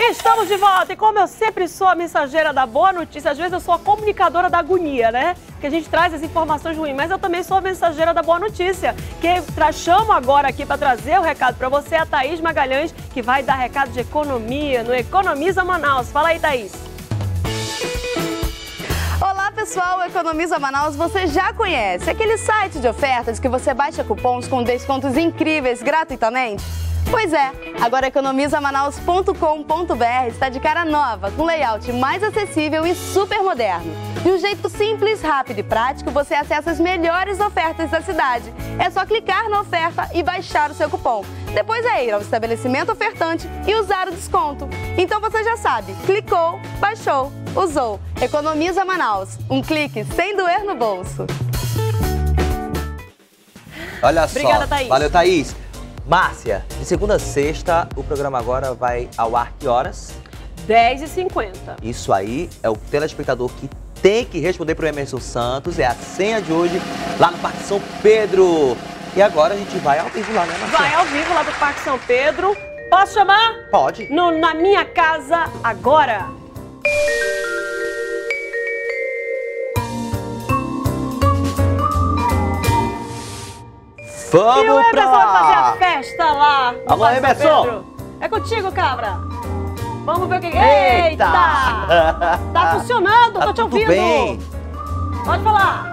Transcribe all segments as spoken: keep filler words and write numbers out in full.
Estamos de volta e como eu sempre sou a mensageira da boa notícia, às vezes eu sou a comunicadora da agonia, né? Que a gente traz as informações ruins, mas eu também sou a mensageira da boa notícia. Quem chamo agora aqui para trazer o recado para você é a Thaís Magalhães, que vai dar recado de economia no Economiza Manaus. Fala aí, Thaís. Olá pessoal, o Economiza Manaus você já conhece, aquele site de ofertas que você baixa cupons com descontos incríveis gratuitamente? Pois é, agora economiza manaus ponto com ponto br está de cara nova, com layout mais acessível e super moderno. De um jeito simples, rápido e prático, você acessa as melhores ofertas da cidade. É só clicar na oferta e baixar o seu cupom. Depois é ir ao estabelecimento ofertante e usar o desconto. Então você já sabe, clicou, baixou, usou. Economiza Manaus, um clique sem doer no bolso. Olha Obrigada, só, Thaís. Valeu, Thaís. Márcia, de segunda a sexta, o programa agora vai ao ar que horas? dez e cinquenta. Isso aí é o telespectador que tem que responder para o Emerson Santos, é a senha de hoje lá no Parque São Pedro. E agora a gente vai ao vivo lá, né, Márcia? Vai ao vivo lá do Parque São Pedro. Posso chamar? Pode. No, na minha casa agora. Vamos e o Emerson pra vai fazer lá! a festa lá. no Alô, Parque São Emerson. Pedro. É contigo, cabra. Vamos ver o que... Eita! Eita! Tá funcionando, Tá tô te tudo ouvindo. bem. Pode falar.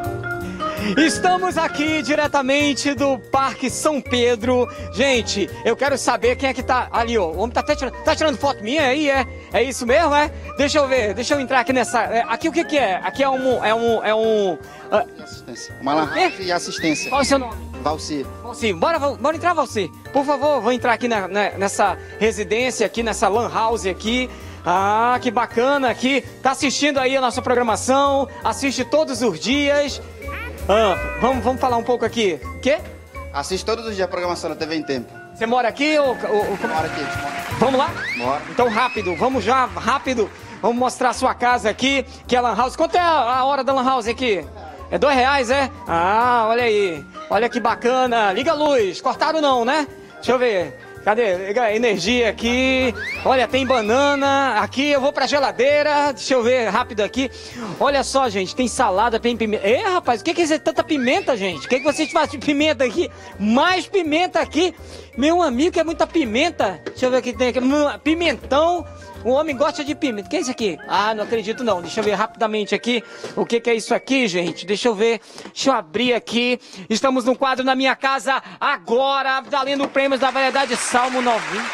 Estamos aqui diretamente do Parque São Pedro. Gente, eu quero saber quem é que tá ali, ó. O homem tá até tirando, tá tirando foto minha aí, é? É isso mesmo, é? Deixa eu ver, deixa eu entrar aqui nessa... é, aqui o que que é? Aqui é um... É um... É um ah, Assistência. Uma lan house e assistência. qual é o seu nome? Valci. Valci, bora, bora entrar, Valci. Por favor, vou entrar aqui na, na- nessa residência aqui, nessa lan house aqui. Ah, que bacana aqui. Tá assistindo aí a nossa programação, assiste todos os dias. Ah, vamos, vamos falar um pouco aqui. Quê? Assiste todos os dias a programação da T V em Tempo. Você mora aqui ou... ou- ou- Bora aqui. Vamos lá? Bora. Então rápido, vamos já, rápido. Vamos mostrar a sua casa aqui, que é a lan house. Quanto é a, a hora da lan house aqui? É dois reais, é? Ah, olha aí. Olha que bacana. Liga a luz. Cortaram não, né? Deixa eu ver. Cadê? Liga a energia aqui. Olha, tem banana. Aqui eu vou pra geladeira. Deixa eu ver rápido aqui. Olha só, gente. Tem salada, tem pimenta. Ê, rapaz, o que que é tanta pimenta, gente? O que que vocês fazem de pimenta aqui? Mais pimenta aqui. Meu amigo, que é muita pimenta. Deixa eu ver o que tem aqui. Hum, Pimentão. O homem gosta de pimenta. O que é isso aqui? Ah, não acredito não. Deixa eu ver rapidamente aqui. O que que é isso aqui, gente? Deixa eu ver. Deixa eu abrir aqui. Estamos no quadro Na Minha Casa Agora, valendo prêmios da variedade Salmo noventa.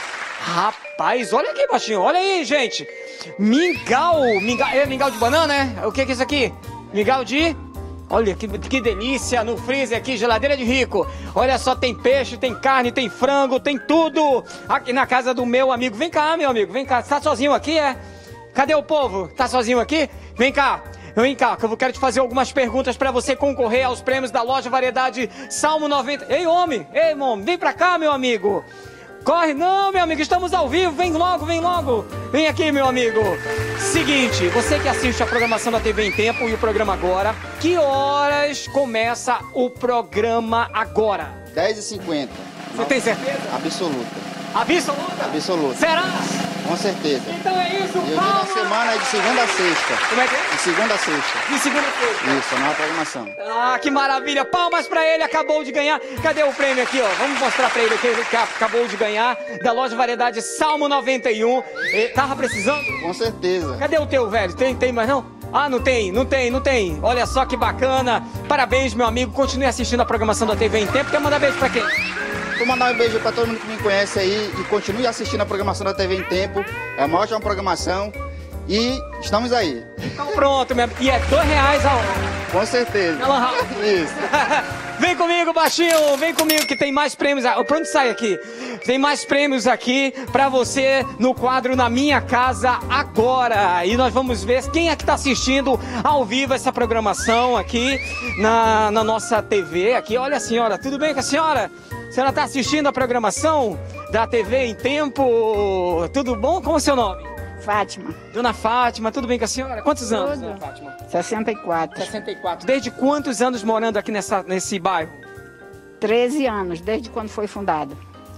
Rapaz, olha aqui, baixinho. Olha aí, gente. Mingau. Mingau, é mingau de banana, é? O que que é isso aqui? Mingau de... Olha que, que delícia, no freezer aqui, geladeira de rico. Olha só, tem peixe, tem carne, tem frango, tem tudo. Aqui na casa do meu amigo. Vem cá, meu amigo, vem cá. Você tá sozinho aqui, é? Cadê o povo? Tá sozinho aqui? Vem cá. Vem cá, que eu quero te fazer algumas perguntas pra você concorrer aos prêmios da loja Variedade Salmo noventa. Ei, homem! Ei, homem! Vem pra cá, meu amigo! Corre, não, meu amigo, estamos ao vivo, vem logo, vem logo. Vem aqui, meu amigo. Seguinte, você que assiste a programação da T V em Tempo e o programa Agora, que horas começa o programa Agora? dez e cinquenta. Você tem certeza? Absoluta. Absoluta? Absoluta. Será? Com certeza. Então é isso, E o dia da palmas! semana é de segunda a sexta. Como é que é? De segunda a sexta. De segunda-feira. Isso, a nova programação. Ah, que maravilha! Palmas pra ele, acabou de ganhar. Cadê o prêmio aqui, ó? Vamos mostrar pra ele que ele que acabou de ganhar da loja Variedade Salmo noventa e um. Ele tava precisando? Com certeza. Cadê o teu, velho? Tem, tem mais não? Ah, não tem, não tem, não tem. Olha só que bacana. Parabéns, meu amigo. Continue assistindo a programação da T V em Tempo. Quer mandar beijo pra quem? Vou mandar um beijo pra todo mundo que me conhece aí e continue assistindo a programação da T V em Tempo. É uma ótima programação e estamos aí. Então pronto, meu amigo. E é dois reais a hora. Com certeza. Na Lan House. Isso. Vem comigo, baixinho, vem comigo que tem mais prêmios. Ah, pra onde sai aqui? Tem mais prêmios aqui pra você no quadro Na Minha Casa Agora. E nós vamos ver quem é que tá assistindo ao vivo essa programação aqui na, na nossa T V. Aqui, olha a senhora, tudo bem com a senhora? A senhora tá assistindo a programação da T V em Tempo? Tudo bom? Como é o seu nome? Fátima, Dona Fátima, tudo bem com a senhora? Quantos anos, Tudo. Dona Fátima? sessenta e quatro. sessenta e quatro. Desde quantos anos morando aqui nessa, nesse bairro? treze anos, desde quando foi fundado.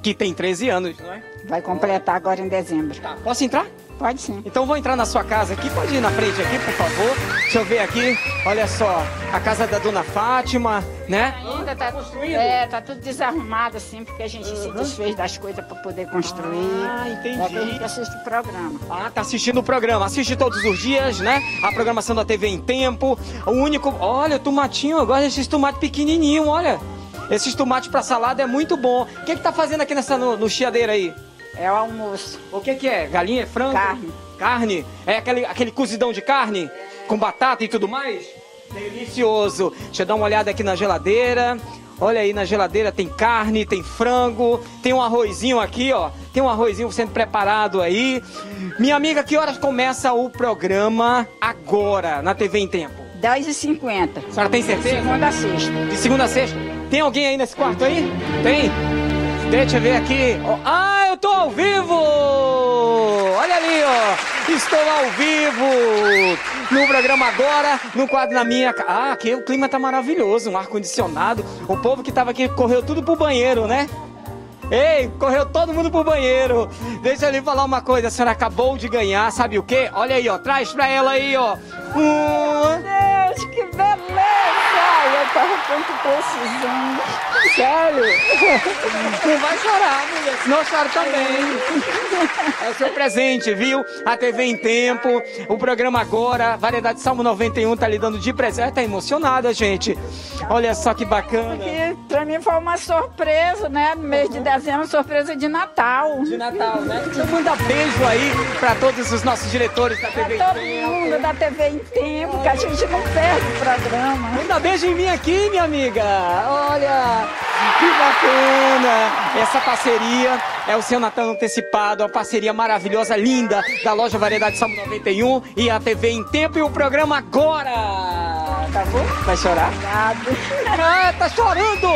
que tem treze anos, não é? Vai completar agora em dezembro. Tá, posso entrar? Pode sim. Então vou entrar na sua casa aqui, pode ir na frente aqui, por favor. Deixa eu ver aqui, olha só, a casa da dona Fátima, né? Ainda tá, construindo? é, tá tudo desarrumado assim, porque a gente uhum. se desfez das coisas para poder construir. Ah, entendi. É que a gente assiste o programa. Ah, tá assistindo o programa, assiste todos os dias, né? A programação da T V em Tempo. O único, olha, o tomatinho, eu gosto desses tomates pequenininhos, olha. Esses tomates para salada é muito bom. O que que tá fazendo aqui nessa, no, no chiadeiro aí? É o almoço. O que que é? Galinha, frango? Carne. Carne? É aquele, aquele cozidão de carne? Com batata e tudo mais? Delicioso. Deixa eu dar uma olhada aqui na geladeira. Olha aí, na geladeira tem carne, tem frango, tem um arrozinho aqui, ó. Tem um arrozinho sendo preparado aí. Minha amiga, que horas começa o programa agora, na T V em Tempo? dez e cinquenta. A senhora tem certeza? De segunda a sexta. De segunda a sexta. Tem alguém aí nesse quarto aí? Tem? Deixa eu ver aqui. Ah, eu tô ao vivo! Olha ali, ó. Estou ao vivo no programa agora, no quadro na minha casa. Ah, aqui o clima tá maravilhoso, um ar-condicionado. O povo que tava aqui correu tudo pro banheiro, né? Ei, correu todo mundo pro banheiro. Deixa eu lhe falar uma coisa, a senhora acabou de ganhar, sabe o quê? Olha aí, ó, traz pra ela aí, ó. Meu Deus, que beleza! Eu tava tanto precisando. Sério? Não vai chorar, mulher, senão eu choro também. É o seu presente, viu? A T V em Tempo, o programa agora, Variedade Salmo noventa e um tá lhe dando de presente. Tá emocionada, gente. Olha só que bacana. Porque pra mim foi uma surpresa, né? No mês de dezembro, surpresa de Natal. De Natal, né? Então manda beijo aí pra todos os nossos diretores da T V em Tempo. Tempo. Todo mundo da T V em Tempo, que a gente não perde o programa. Manda beijo em mim aqui, minha amiga. Olha, que bacana. Essa parceria é o seu Natal antecipado, uma parceria maravilhosa, linda, da loja Variedade Salmo noventa e um e a T V em Tempo e o programa agora. Tá bom? Vai chorar? Obrigado. Ah, tá chorando!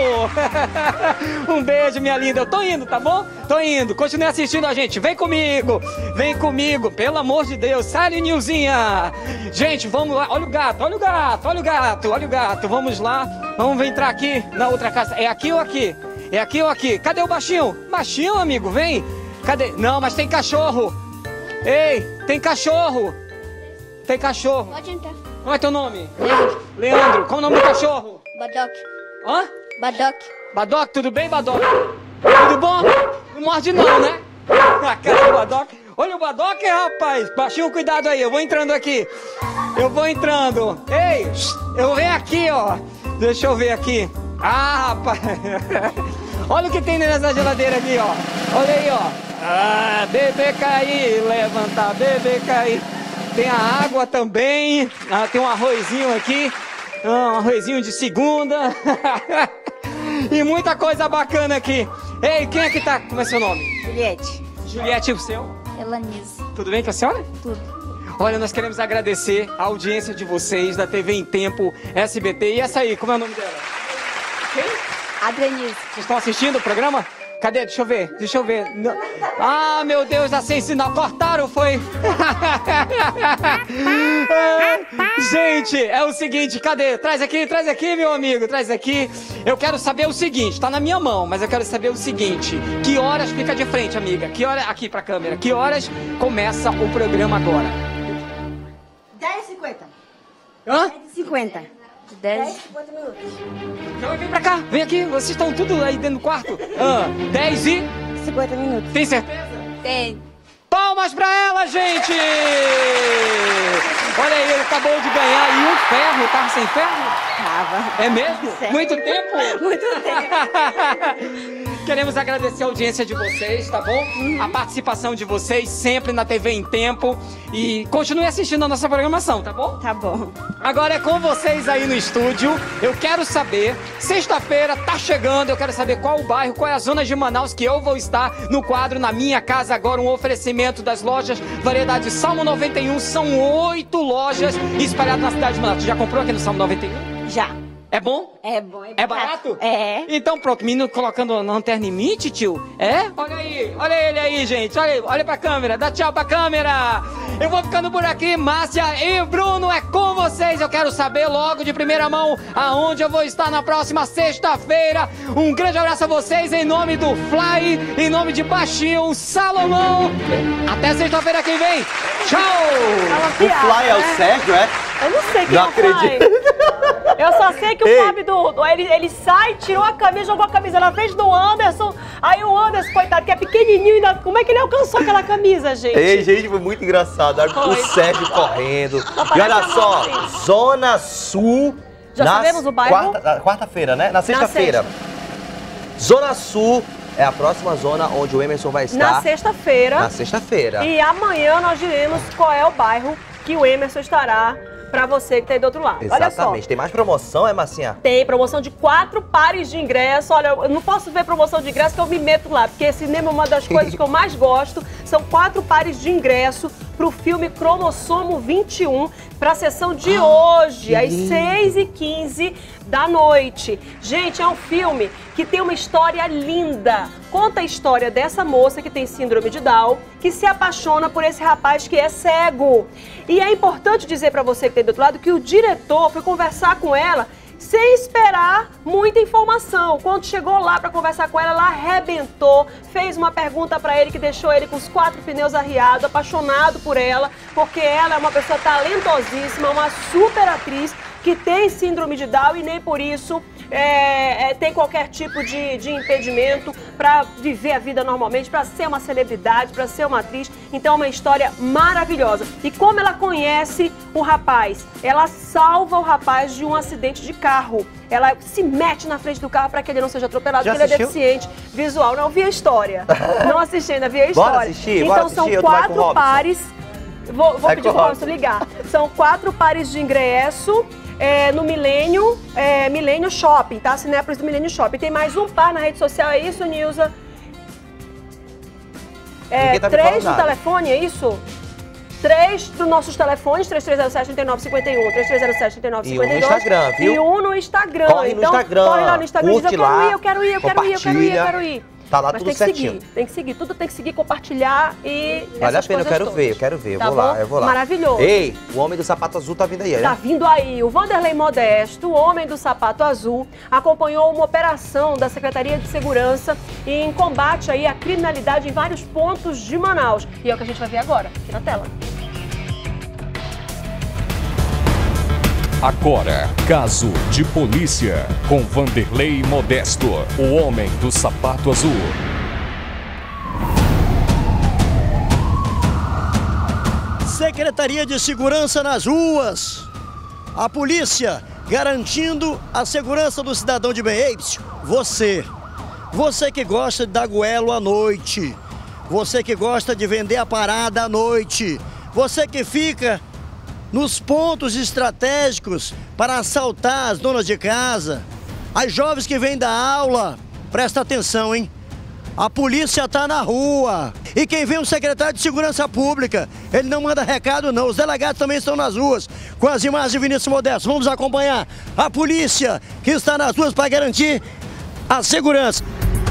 Um beijo, minha linda. Eu tô indo, tá bom? Tô indo. Continue assistindo a gente. Vem comigo. Vem comigo. Pelo amor de Deus. Sai, Nilzinha. Gente, vamos lá. Olha o gato, olha o gato, olha o gato, olha o gato. Vamos lá. Vamos entrar aqui na outra casa. É aqui ou aqui? É aqui ou aqui? Cadê o baixinho? Baixinho, amigo, vem. Cadê? Não, mas tem cachorro. Ei, tem cachorro. Tem cachorro. Pode entrar. Qual é teu nome? Leandro. Leandro. Qual é o nome do cachorro? Badoc. Hã? Badoc. Badoc, tudo bem, Badoc? Tudo bom? Não morde não, né? A cara do Badoc. Olha o Badoc, rapaz. Baixinho, cuidado aí. Eu vou entrando aqui. Eu vou entrando. Ei, eu venho aqui, ó. Deixa eu ver aqui. Ah, rapaz. Olha o que tem nessa geladeira aqui, ó. Olha aí, ó. Ah, bebê cair, levantar, bebê cair. Tem a água também. Ah, tem um arrozinho aqui. Ah, um arrozinho de segunda. E muita coisa bacana aqui. Ei, quem é que tá? Como é seu nome? Juliette. Juliette, o seu? Elanise. Tudo bem com a senhora? Tudo. Olha, nós queremos agradecer a audiência de vocês da T V em Tempo, S B T. E essa aí, como é o nome dela? Quem? Adrianise. Vocês estão assistindo o programa? Cadê? Deixa eu ver, deixa eu ver. Não. Ah, meu Deus, tá sem sinal. Cortaram, foi? Gente, é o seguinte, cadê? Traz aqui, traz aqui, meu amigo, traz aqui. Eu quero saber o seguinte, tá na minha mão, mas eu quero saber o seguinte. Que horas fica de frente, amiga? Que hora, aqui pra câmera, que horas começa o programa agora? dez e cinquenta. Hã? dez e cinquenta. dez. dez e cinquenta minutos. Então vem pra cá, vem aqui, vocês estão tudo aí dentro do quarto. Ah, dez e... cinquenta minutos. Tem certeza? Tem. Palmas pra ela, gente! Olha aí, ele acabou de ganhar e um ferro, tava sem ferro? Tava. É mesmo? Sério? Muito tempo? Muito tempo. Queremos agradecer a audiência de vocês, tá bom? Uhum. A participação de vocês sempre na T V em Tempo. E continue assistindo a nossa programação, tá bom? Tá bom. Agora é com vocês aí no estúdio. Eu quero saber, sexta-feira tá chegando, eu quero saber qual o bairro, qual é a zona de Manaus que eu vou estar no quadro Na Minha Casa Agora, um oferecimento das lojas Variedade Salmo noventa e um. São oito lojas espalhadas na cidade de Manaus. Tu já comprou aqui no Salmo noventa e um? Já. É bom? É bom, é É barato. barato? É. Então pronto, menino colocando a lanterna em mim, tio. É? Olha aí, olha ele aí, gente. Olha aí, olha pra câmera, dá tchau pra câmera. Eu vou ficando por aqui, Márcia e Bruno, é com vocês. Eu quero saber logo de primeira mão aonde eu vou estar na próxima sexta-feira. Um grande abraço a vocês em nome do Fly, em nome de Baixinho, Salomão. Até sexta-feira que vem. Tchau! O Fly é o Sérgio, é? Eu não sei quem Não é o Fly. acredito. Eu só sei que o Ei. Fábio do, do- ele, ele sai, tirou a camisa, jogou a camisa na frente do Anderson. Aí o Anderson, coitado, que é pequenininho, ainda, como é que ele alcançou aquela camisa, gente? Ei, gente, foi muito engraçado. O Foi. Sérgio correndo. parece E olha a só, moto. Zona Sul. Já na sabemos o bairro? quarta- na Quarta-feira, né? Na sexta-feira. Zona Sul é a próxima zona onde o Emerson vai estar. Na sexta-feira. Na sexta-feira. E amanhã nós diremos qual é o bairro que o Emerson estará pra você que tá aí do outro lado. Olha Exatamente. só. Tem mais promoção, é, Marcinha? Tem promoção de quatro pares de ingresso. Olha, eu não posso ver promoção de ingresso que eu me meto lá, porque cinema é uma das coisas que eu mais gosto. São quatro pares de ingresso pro filme Cromossomo vinte e um, pra sessão de Ah, hoje, que às lindo. seis e quinze da noite. Gente, é um filme que tem uma história linda. Conta a história dessa moça que tem síndrome de Down, que se apaixona por esse rapaz que é cego. E é importante dizer pra você que tem do outro lado que o diretor foi conversar com ela sem esperar muita informação. Quando chegou lá pra conversar com ela, ela arrebentou, fez uma pergunta pra ele que deixou ele com os quatro pneus arriados, apaixonado por ela, porque ela é uma pessoa talentosíssima, uma super atriz que tem síndrome de Down e nem por isso é, é, tem qualquer tipo de, de impedimento para viver a vida normalmente, para ser uma celebridade, para ser uma atriz. Então é uma história maravilhosa. E como ela conhece o rapaz? Ela salva o rapaz de um acidente de carro. Ela se mete na frente do carro para que ele não seja atropelado, Já porque ele é assistiu? deficiente visual. Não, vi a história. Não assisti ainda, vi a Bora história. assistir, então bora assistir, são eu tô mais com o quatro Robson. pares. Vou, vou Vai pedir com o pro Robson ligar. São quatro pares de ingresso é, no Milênio, é, Milênio Shopping, tá? Cinépolis do Milênio Shopping. Tem mais um par na rede social, é isso, Nilza? É, Ninguém tá me três falando no nada. telefone, é isso? Três dos nossos telefones, três três zero sete, três nove cinco um, três três zero sete, três nove cinco E um dois. no Instagram, viu? E um no Instagram. Corre no então, Instagram, corre lá no Instagram e diz, curte eu quero lá, ir, eu quero ir, eu quero ir, eu quero ir, eu quero ir. Tá lá Mas tudo tem que certinho. seguir, tem que seguir. Tudo tem que seguir, compartilhar e Vale a essas pena, eu coisas quero todas. ver, eu quero ver. Eu Tá vou bom? lá, eu vou lá. Maravilhoso. Ei, o homem do sapato azul tá vindo aí, né? Tá vindo aí, o Vanderlei Modesto, o homem do sapato azul, acompanhou uma operação da Secretaria de Segurança em combate aí à criminalidade em vários pontos de Manaus. E é o que a gente vai ver agora, aqui na tela. Agora, caso de polícia com Vanderlei Modesto, o homem do sapato azul. Secretaria de Segurança nas ruas. A polícia garantindo a segurança do cidadão de bem. Ei, psiu, você, você que gosta de dar goelo à noite, você que gosta de vender a parada à noite, você que fica nos pontos estratégicos para assaltar as donas de casa, as jovens que vêm da aula, presta atenção, hein? A polícia tá na rua. E quem vem é o secretário de Segurança Pública. Ele não manda recado, não. Os delegados também estão nas ruas, com as imagens de Vinícius Modesto. Vamos acompanhar a polícia que está nas ruas para garantir a segurança.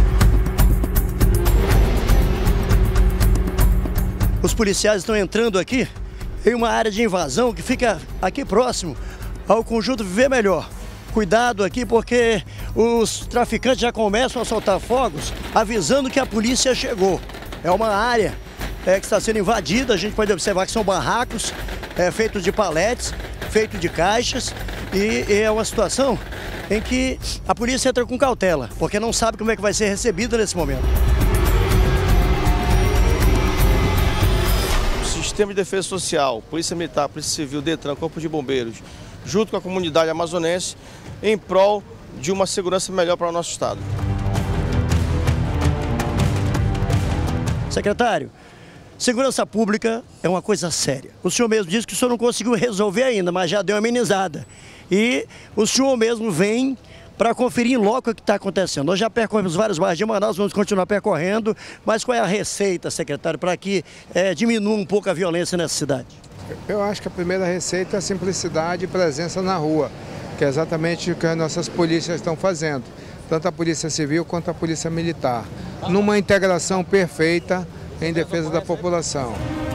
Os policiais estão entrando aqui em uma área de invasão que fica aqui próximo ao conjunto Viver Melhor. Cuidado aqui porque os traficantes já começam a soltar fogos avisando que a polícia chegou. É uma área é, que está sendo invadida, a gente pode observar que são barracos é, feitos de paletes, feitos de caixas e, e é uma situação em que a polícia entra com cautela, porque não sabe como é que vai ser recebida nesse momento. Sistema de Defesa Social, Polícia Militar, Polícia Civil, Detran, Corpo de Bombeiros, junto com a comunidade amazonense, em prol de uma segurança melhor para o nosso estado. Secretário, segurança pública é uma coisa séria. O senhor mesmo disse que o senhor não conseguiu resolver ainda, mas já deu uma amenizada. E o senhor mesmo vem para conferir em loco o que está acontecendo. Nós já percorremos vários bairros de Manaus, vamos continuar percorrendo, mas qual é a receita, secretário, para que é, diminua um pouco a violência nessa cidade? Eu acho que a primeira receita é a simplicidade e presença na rua. que é exatamente o que as nossas polícias estão fazendo, tanto a Polícia Civil quanto a Polícia Militar, numa integração perfeita em defesa da população.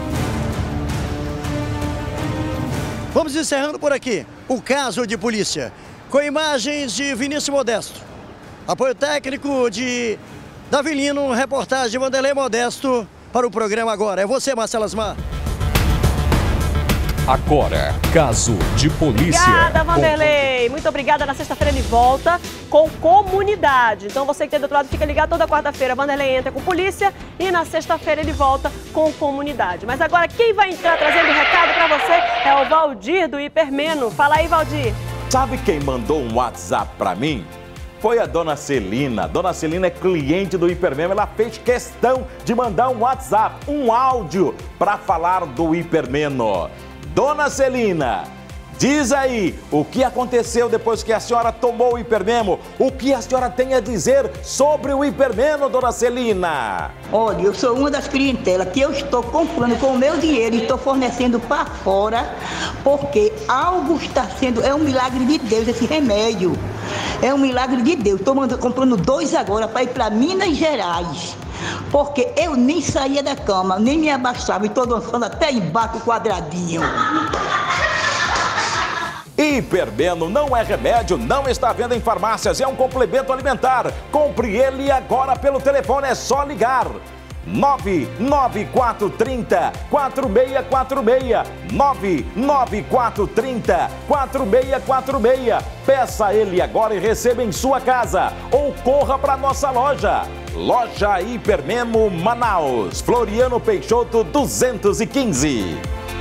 Vamos encerrando por aqui o Caso de Polícia, com imagens de Vinícius Modesto, apoio técnico de Davi Lino, reportagem de Vanderlei Modesto para o programa Agora. É você, Marcelo Asmar. Agora, Caso de Polícia. Obrigada, Vanderlei. Muito obrigada. Na sexta-feira ele volta com comunidade. Então você que tem do outro lado, fica ligado toda quarta-feira. Vanderlei entra com polícia e na sexta-feira ele volta com comunidade. Mas agora quem vai entrar trazendo recado para você é o Valdir do Hipermeno. Fala aí, Valdir. Sabe quem mandou um WhatsApp para mim? Foi a dona Celina. Dona Celina é cliente do Hipermeno. Ela fez questão de mandar um WhatsApp, um áudio para falar do Hipermeno. Dona Celina, diz aí o que aconteceu depois que a senhora tomou o Hipermeno. O que a senhora tem a dizer sobre o Hipermeno, dona Celina? Olha, eu sou uma das clientelas que eu estou comprando com o meu dinheiro e estou fornecendo para fora, porque algo está sendo, é um milagre de Deus esse remédio. É um milagre de Deus. Estou comprando dois agora para ir para Minas Gerais. Porque eu nem saía da cama, nem me abaixava e estou dançando até embaixo quadradinho. Hipermeno não é remédio, não está à venda em farmácias, é um complemento alimentar. Compre ele agora pelo telefone, é só ligar. nove nove quatro três zero quatro seis quatro seis, nove nove quatro três zero quatro seis quatro seis. Peça ele agora e receba em sua casa ou corra para nossa loja. Loja Hipermeno Manaus, Floriano Peixoto duzentos e quinze.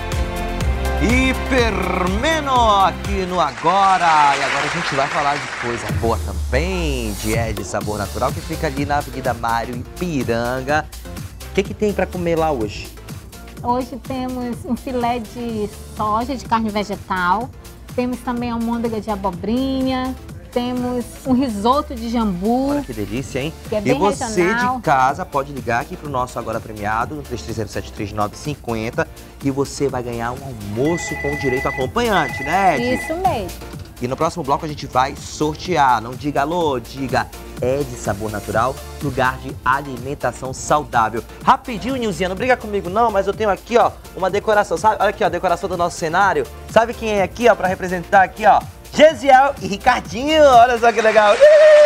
Hipermeno aqui no Agora. E agora a gente vai falar de coisa boa também, de Ed Sabor Natural, que fica ali na Avenida Mário Ipiranga. O que, que tem para comer lá hoje? Hoje temos um filé de soja, de carne vegetal. Temos também almôndega de abobrinha. Temos um risoto de jambu. Olha que delícia, hein? Que é bem e você regional. de casa pode ligar aqui pro nosso Agora Premiado, no três três zero sete três nove cinco zero, e você vai ganhar um almoço com direito acompanhante, né, Ed? Isso mesmo. E no próximo bloco a gente vai sortear. Não diga alô, diga Ed Sabor Natural, lugar de alimentação saudável. Rapidinho, Nilzinha, não briga comigo não, mas eu tenho aqui, ó, uma decoração, sabe? Olha aqui, ó, a decoração do nosso cenário. Sabe quem é aqui, ó, pra representar aqui, ó? Gesiel e Ricardinho, olha só que legal.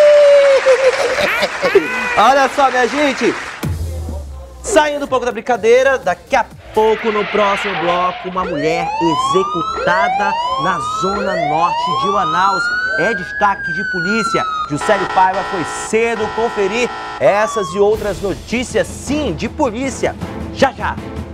Olha só, minha gente. Saindo um pouco da brincadeira, daqui a pouco, no próximo bloco, uma mulher executada na zona norte de Manaus. É destaque de polícia. Juscelio Paiva foi cedo conferir essas e outras notícias, sim, de polícia. Já, já.